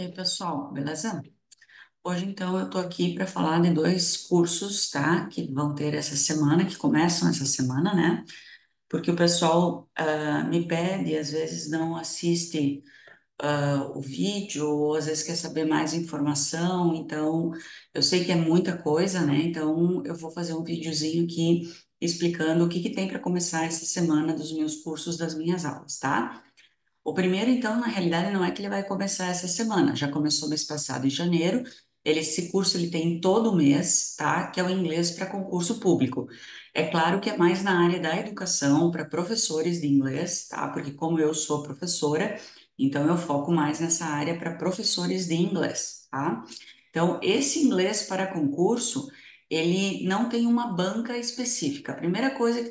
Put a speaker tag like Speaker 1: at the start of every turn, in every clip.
Speaker 1: E aí, pessoal, beleza? Hoje, então, eu tô aqui para falar de dois cursos, tá? Que vão ter essa semana, que começam essa semana, né? Porque o pessoal me pede, às vezes não assiste o vídeo, ou às vezes quer saber mais informação. Então, eu sei que é muita coisa, né? Então, eu vou fazer um videozinho aqui explicando o que que tem para começar essa semana dos meus cursos, das minhas aulas, tá? O primeiro, então, na realidade, não é que ele vai começar essa semana, já começou mês passado, em janeiro. Esse curso ele tem todo mês, tá? Que é o inglês para concurso público. É claro que é mais na área da educação, para professores de inglês, tá? Porque como eu sou professora, então eu foco mais nessa área para professores de inglês, tá? Então, esse inglês para concurso, ele não tem uma banca específica. A primeira coisa que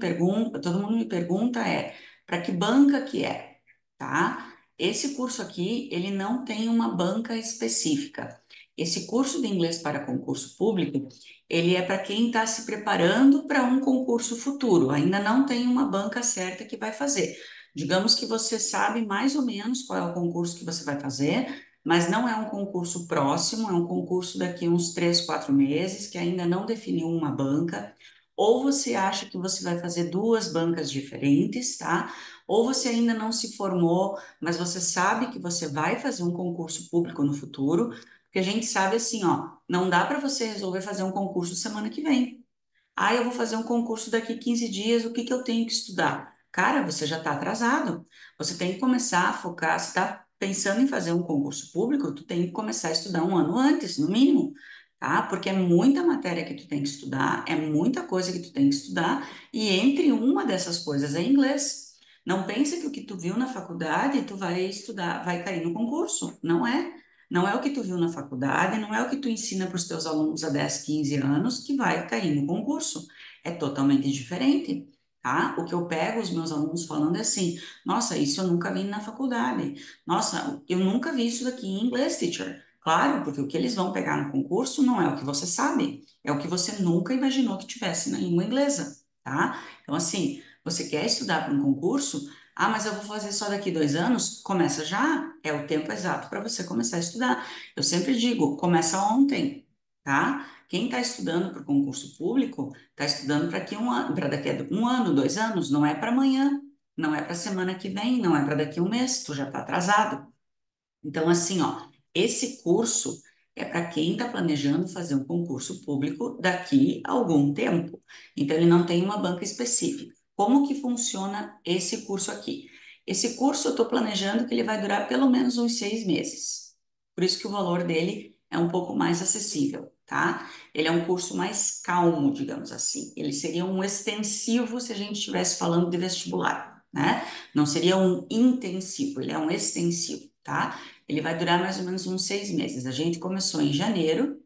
Speaker 1: todo mundo me pergunta é, para que banca que é? Tá? Esse curso aqui, ele não tem uma banca específica. Esse curso de inglês para concurso público, ele é para quem está se preparando para um concurso futuro, ainda não tem uma banca certa que vai fazer. Digamos que você sabe mais ou menos qual é o concurso que você vai fazer, mas não é um concurso próximo, é um concurso daqui a uns 3, 4 meses, que ainda não definiu uma banca. Ou você acha que você vai fazer duas bancas diferentes, tá? Ou você ainda não se formou, mas você sabe que você vai fazer um concurso público no futuro, porque a gente sabe assim, ó, não dá para você resolver fazer um concurso semana que vem. Ah, eu vou fazer um concurso daqui 15 dias, o que que eu tenho que estudar? Cara, você já está atrasado. Você tem que começar a focar, se está pensando em fazer um concurso público, tu tem que começar a estudar um ano antes, no mínimo, tá? Porque é muita matéria que tu tem que estudar, é muita coisa que tu tem que estudar, e entre uma dessas coisas é inglês. Não pensa que o que tu viu na faculdade tu vai estudar, vai cair no concurso. Não é. Não é o que tu viu na faculdade, não é o que tu ensina para os teus alunos há 10, 15 anos que vai cair no concurso. É totalmente diferente, tá? O que eu pego os meus alunos falando é assim: nossa, isso eu nunca vi na faculdade. Nossa, eu nunca vi isso daqui em inglês, teacher. Claro, porque o que eles vão pegar no concurso não é o que você sabe, é o que você nunca imaginou que tivesse na língua inglesa, tá? Então, assim, você quer estudar para um concurso? Ah, mas eu vou fazer só daqui 2 anos? Começa já, é o tempo exato para você começar a estudar. Eu sempre digo, começa ontem, tá? Quem está estudando para o concurso público, está estudando para daqui a 1 ano, 2 anos, não é para amanhã, não é para semana que vem, não é para daqui a um mês, tu já está atrasado. Então, assim, ó, esse curso é para quem está planejando fazer um concurso público daqui a algum tempo. Então, ele não tem uma banca específica. Como que funciona esse curso aqui? Esse curso eu estou planejando que ele vai durar pelo menos uns 6 meses. Por isso que o valor dele é um pouco mais acessível, tá? Ele é um curso mais calmo, digamos assim. Ele seria um extensivo se a gente estivesse falando de vestibular, né? Não seria um intensivo, ele é um extensivo, tá? Ele vai durar mais ou menos uns 6 meses. A gente começou em janeiro,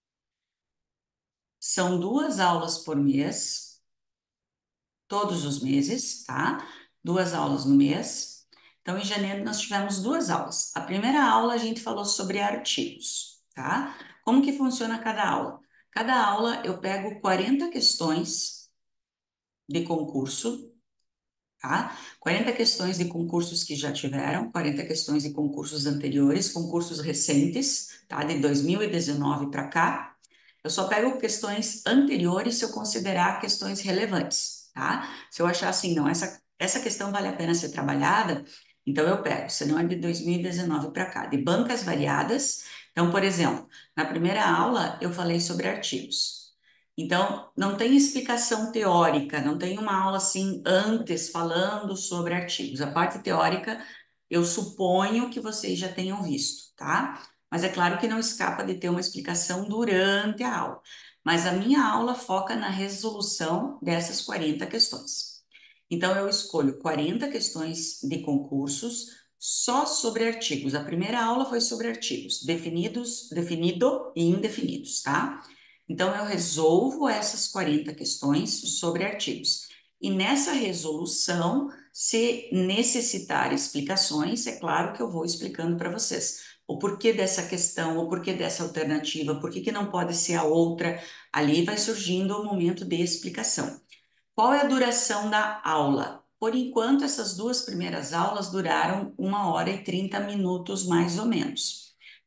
Speaker 1: são 2 aulas por mês, todos os meses, tá? 2 aulas no mês. Então, em janeiro, nós tivemos 2 aulas. A primeira aula a gente falou sobre artigos, tá? Como que funciona cada aula? Cada aula eu pego 40 questões de concurso, tá? 40 questões de concursos que já tiveram, 40 questões de concursos anteriores, concursos recentes, tá? De 2019 para cá. Eu só pego questões anteriores se eu considerar questões relevantes, tá? Se eu achar assim, não, essa questão vale a pena ser trabalhada, então eu pego, se não é de 2019 para cá, de bancas variadas. Então, por exemplo, na primeira aula eu falei sobre artigos. Então, não tem explicação teórica, não tem uma aula assim antes falando sobre artigos. A parte teórica, eu suponho que vocês já tenham visto, tá? Mas é claro que não escapa de ter uma explicação durante a aula. Mas a minha aula foca na resolução dessas 40 questões. Então, eu escolho 40 questões de concursos só sobre artigos. A primeira aula foi sobre artigos, definidos, definido e indefinidos, tá? Então, eu resolvo essas 40 questões sobre artigos. E nessa resolução, se necessitar explicações, é claro que eu vou explicando para vocês o porquê dessa questão, o porquê dessa alternativa, por que que não pode ser a outra. Ali vai surgindo o momento de explicação. Qual é a duração da aula? Por enquanto, essas duas primeiras aulas duraram 1 hora e 30 minutos, mais ou menos.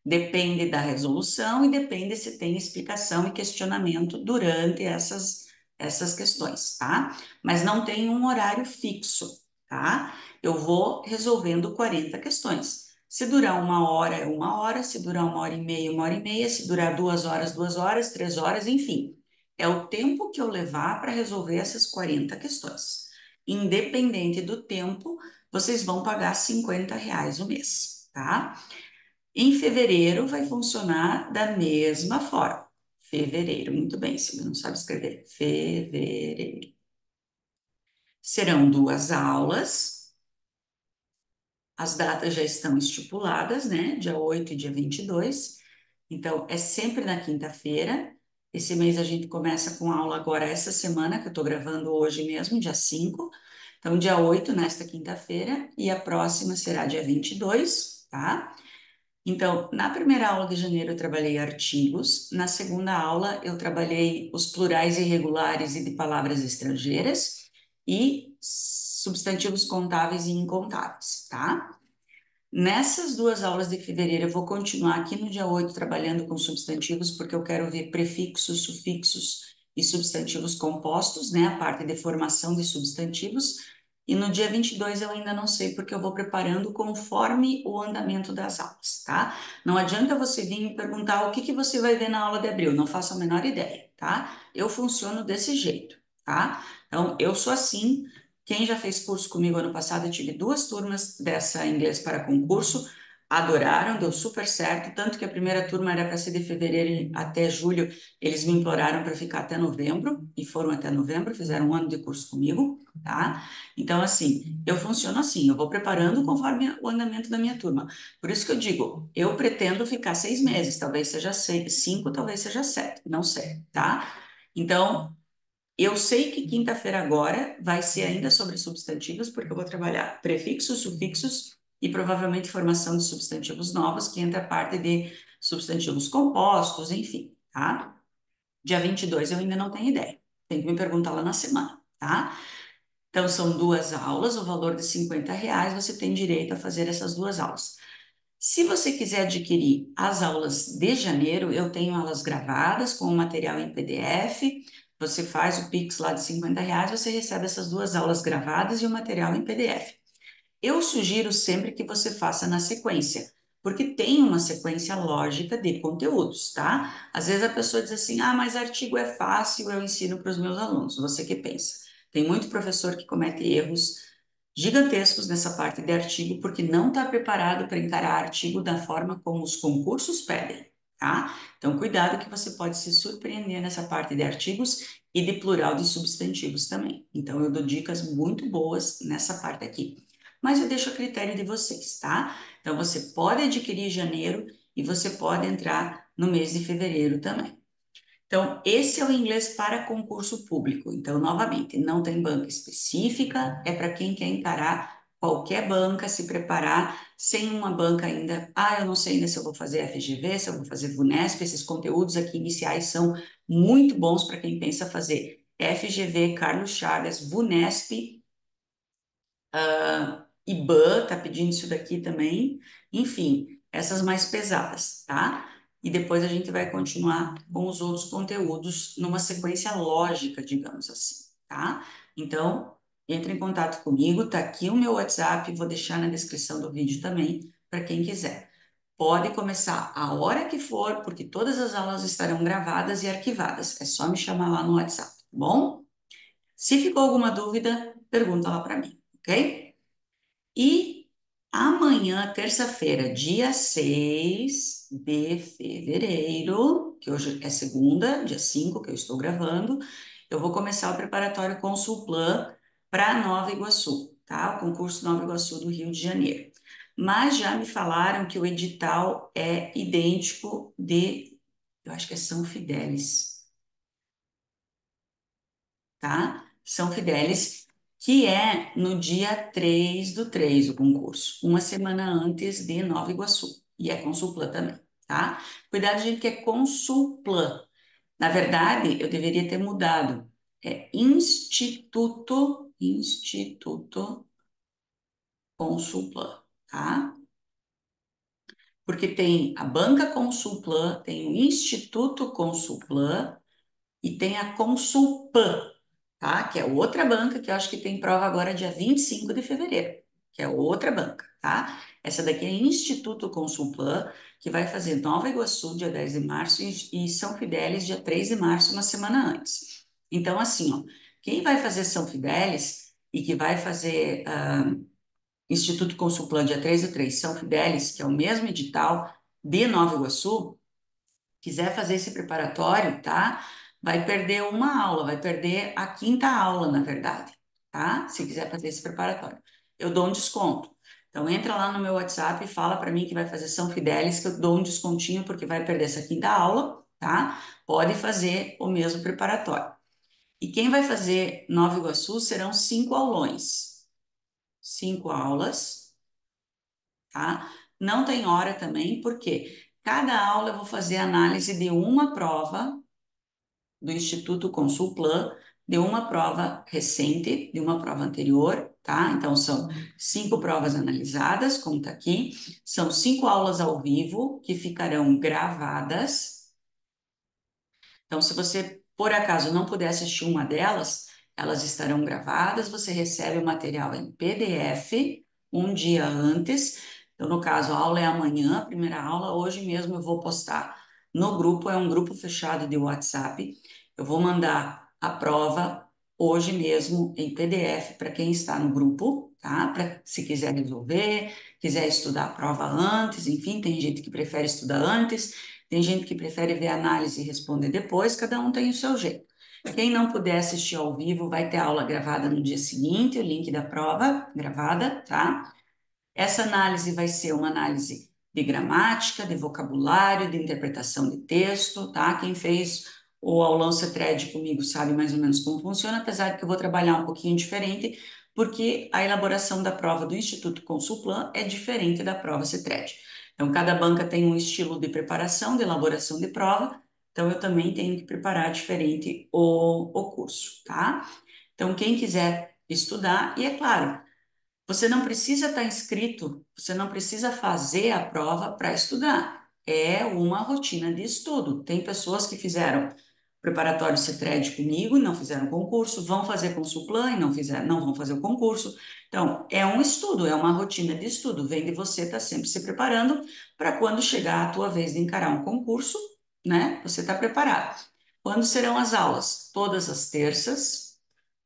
Speaker 1: Depende da resolução e depende se tem explicação e questionamento durante essas questões, tá? Mas não tem um horário fixo, tá? Eu vou resolvendo 40 questões. Se durar uma hora, é uma hora. Se durar uma hora e meia. Se durar 2 horas, 2 horas, 3 horas, enfim. É o tempo que eu levar para resolver essas 40 questões. Independente do tempo, vocês vão pagar R$ 50 o mês, tá? Em fevereiro vai funcionar da mesma forma. Fevereiro, muito bem, se você não sabe escrever. Fevereiro. Serão 2 aulas, as datas já estão estipuladas, né? Dia 8 e dia 22. Então, é sempre na quinta-feira. Esse mês a gente começa com aula agora essa semana, que eu estou gravando hoje mesmo, dia 5. Então, dia 8 nesta quinta-feira, e a próxima será dia 22, tá? Então, na primeira aula de janeiro eu trabalhei artigos, na segunda aula eu trabalhei os plurais irregulares e de palavras estrangeiras e substantivos contáveis e incontáveis, tá? Nessas 2 aulas de fevereiro, eu vou continuar aqui no dia 8 trabalhando com substantivos, porque eu quero ver prefixos, sufixos e substantivos compostos, né? A parte de formação de substantivos. E no dia 22 eu ainda não sei, porque eu vou preparando conforme o andamento das aulas, tá? Não adianta você vir me perguntar o que que você vai ver na aula de abril, não faço a menor ideia, tá? Eu funciono desse jeito, tá? Então, eu sou assim. Quem já fez curso comigo ano passado, eu tive 2 turmas dessa inglês para concurso, adoraram, deu super certo, tanto que a primeira turma era para ser de fevereiro até julho, eles me imploraram para ficar até novembro, e foram até novembro, fizeram um ano de curso comigo, tá? Então, assim, eu funciono assim, eu vou preparando conforme o andamento da minha turma. Por isso que eu digo, eu pretendo ficar 6 meses, talvez seja 5, talvez seja 7, não sei, tá? Então, eu sei que quinta-feira agora vai ser ainda sobre substantivos, porque eu vou trabalhar prefixos, sufixos e provavelmente formação de substantivos novos, que entra a parte de substantivos compostos, enfim, tá? Dia 22 eu ainda não tenho ideia. Tem que me perguntar lá na semana, tá? Então, são 2 aulas, o valor de R$ 50, você tem direito a fazer essas 2 aulas. Se você quiser adquirir as aulas de janeiro, eu tenho aulas gravadas com o material em PDF. Você faz o Pix lá de R$ 50, você recebe essas 2 aulas gravadas e o material em PDF. Eu sugiro sempre que você faça na sequência, porque tem uma sequência lógica de conteúdos, tá? Às vezes a pessoa diz assim: ah, mas artigo é fácil, eu ensino para os meus alunos. Você que pensa. Tem muito professor que comete erros gigantescos nessa parte de artigo, porque não está preparado para encarar artigo da forma como os concursos pedem, tá? Então, cuidado que você pode se surpreender nessa parte de artigos e de plural de substantivos também. Então, eu dou dicas muito boas nessa parte aqui, mas eu deixo a critério de vocês, tá? Então, você pode adquirir em janeiro e você pode entrar no mês de fevereiro também. Então, esse é o inglês para concurso público. Então, novamente, não tem banca específica, é para quem quer encarar qualquer banca, se preparar sem uma banca ainda. Ah, eu não sei ainda se eu vou fazer FGV, se eu vou fazer VUNESP. Esses conteúdos aqui iniciais são muito bons para quem pensa fazer FGV, Carlos Chagas, VUNESP, IBAN está pedindo isso daqui também, enfim, essas mais pesadas, tá? E depois a gente vai continuar com os outros conteúdos numa sequência lógica, digamos assim, tá? Então, entre em contato comigo, tá aqui o meu WhatsApp, vou deixar na descrição do vídeo também, para quem quiser. Pode começar a hora que for, porque todas as aulas estarão gravadas e arquivadas. É só me chamar lá no WhatsApp, tá bom? Se ficou alguma dúvida, pergunta lá para mim, ok? E amanhã, terça-feira, dia 6 de fevereiro, que hoje é segunda, dia 5 que eu estou gravando, eu vou começar o preparatório Consulplan para Nova Iguaçu, tá? O concurso Nova Iguaçu do Rio de Janeiro. Mas já me falaram que o edital é idêntico eu acho que é São Fidélis, tá? São Fidélis, que é no dia 3/3 o concurso, uma semana antes de Nova Iguaçu. E é Consulplan também, tá? Cuidado, gente, que é Consulplan. Na verdade, eu deveria ter mudado. É Instituto Consulplan, tá? porque tem a Banca Consulplan, tem o Instituto Consulplan e tem a Consulpan, tá? Que é outra banca que eu acho que tem prova agora dia 25 de fevereiro, que é outra banca, tá? Essa daqui é Instituto Consulplan, que vai fazer Nova Iguaçu dia 10 de março e São Fidélis dia 3 de março, uma semana antes. Então, assim, ó, quem vai fazer São Fidélis e que vai fazer Instituto Consulplan dia 3 de 3, São Fidélis, que é o mesmo edital de Nova Iguaçu, quiser fazer esse preparatório, tá? Vai perder uma aula, vai perder a quinta aula, na verdade, tá? Se quiser fazer esse preparatório. Eu dou um desconto. Então, entra lá no meu WhatsApp e fala para mim que vai fazer São Fidélis, que eu dou um descontinho porque vai perder essa quinta aula, tá? Pode fazer o mesmo preparatório. E quem vai fazer Nova Iguaçu serão 5 aulões. 5 aulas, tá? Não tem hora também, porque cada aula eu vou fazer análise de uma prova do Instituto Consulplan, de uma prova recente, de uma prova anterior, tá? Então, são 5 provas analisadas, como está aqui, são 5 aulas ao vivo que ficarão gravadas. Então, se você, por acaso, não puder assistir uma delas, elas estarão gravadas, você recebe o material em PDF um dia antes. Então, no caso, a aula é amanhã, a primeira aula, hoje mesmo eu vou postar no grupo, é um grupo fechado de WhatsApp. Eu vou mandar a prova hoje mesmo em PDF para quem está no grupo, tá? Para se quiser resolver, quiser estudar a prova antes, enfim, tem gente que prefere estudar antes. Tem gente que prefere ver a análise e responder depois, cada um tem o seu jeito. Quem não puder assistir ao vivo, vai ter aula gravada no dia seguinte, o link da prova gravada, tá? Essa análise vai ser uma análise de gramática, de vocabulário, de interpretação de texto, tá? Quem fez o aulão CETRED comigo sabe mais ou menos como funciona, apesar de que eu vou trabalhar um pouquinho diferente, porque a elaboração da prova do Instituto Consulplan é diferente da prova CETRED. Então, cada banca tem um estilo de preparação, de elaboração de prova, então eu também tenho que preparar diferente o curso, tá? Então, quem quiser estudar, e é claro, você não precisa estar inscrito, você não precisa fazer a prova para estudar. É uma rotina de estudo. Tem pessoas que fizeram preparatório CETRED comigo e não fizeram concurso, vão fazer Consulplan e não vão fazer o concurso. Então, é um estudo, é uma rotina de estudo. Vem de você estar sempre se preparando para quando chegar a tua vez de encarar um concurso, né? Você está preparado. Quando serão as aulas? Todas as terças,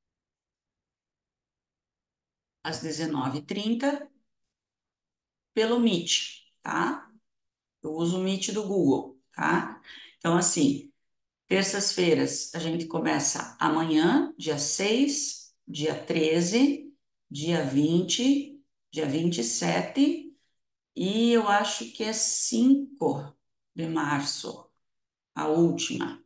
Speaker 1: às 19h30 pelo Meet, tá? Eu uso o Meet do Google, tá? Então, assim, terças-feiras a gente começa amanhã, dia 6, dia 13, dia 20, dia 27 e eu acho que é 5 de março, a última,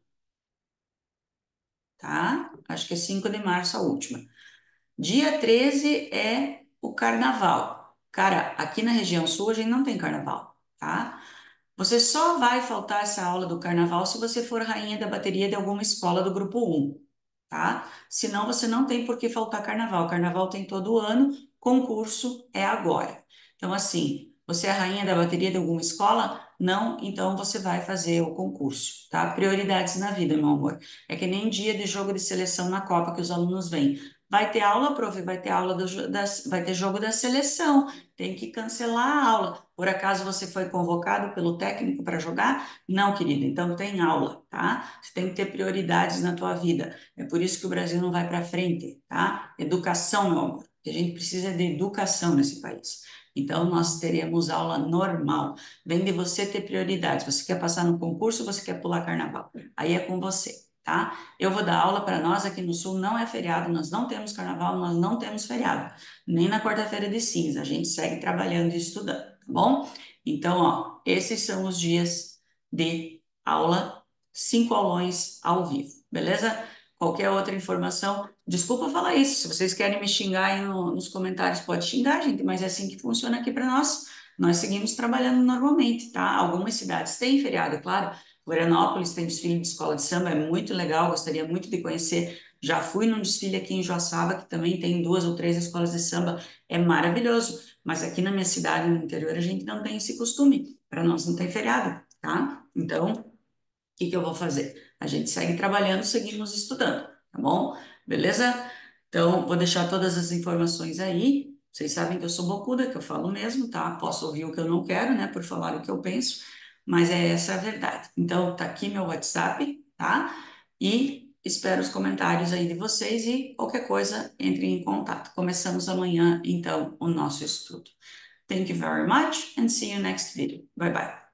Speaker 1: tá? Acho que é 5 de março a última. Dia 13 é o carnaval. Cara, aqui na região sul a gente não tem carnaval, tá? Você só vai faltar essa aula do carnaval se você for rainha da bateria de alguma escola do grupo 1, tá? Senão você não tem por que faltar carnaval. Carnaval tem todo ano, concurso é agora. Então, assim, você é rainha da bateria de alguma escola? Não, então você vai fazer o concurso, tá? Prioridades na vida, meu amor. É que nem dia de jogo de seleção na Copa que os alunos vêm. Vai ter aula, prof, vai ter aula vai ter jogo da seleção, tem que cancelar a aula. Por acaso você foi convocado pelo técnico para jogar? Não, querido, então tem aula, tá? Você tem que ter prioridades na tua vida. É por isso que o Brasil não vai para frente, tá? Educação, meu amor. A gente precisa de educação nesse país. Então, nós teremos aula normal. Vem de você ter prioridades. Você quer passar no concurso, você quer pular carnaval. Aí é com você, tá? Eu vou dar aula para nós aqui no Sul, não é feriado, nós não temos carnaval, nós não temos feriado. Nem na quarta-feira de cinza. A gente segue trabalhando e estudando, tá bom? Então, ó, esses são os dias de aula, 5 aulões ao vivo, beleza? Qualquer outra informação, desculpa falar isso. Se vocês querem me xingar aí nos comentários, pode xingar, gente, mas é assim que funciona aqui para nós. Nós seguimos trabalhando normalmente, tá? Algumas cidades têm feriado, é claro. Florianópolis tem desfile de escola de samba, é muito legal, gostaria muito de conhecer. Já fui num desfile aqui em Joaçaba, que também tem 2 ou 3 escolas de samba, é maravilhoso. Mas aqui na minha cidade, no interior, a gente não tem esse costume. para nós não ter feriado, tá? Então, o que que eu vou fazer? A gente segue trabalhando, seguimos estudando, tá bom? Beleza? Então, vou deixar todas as informações aí. Vocês sabem que eu sou bocuda, que eu falo mesmo, tá? Posso ouvir o que eu não quero, né? Por falar o que eu penso, mas é essa a verdade. Então, tá aqui meu WhatsApp, tá? E espero os comentários aí de vocês e qualquer coisa, entrem em contato. Começamos amanhã, então, o nosso estudo. Thank you very much and see you next video. Bye bye.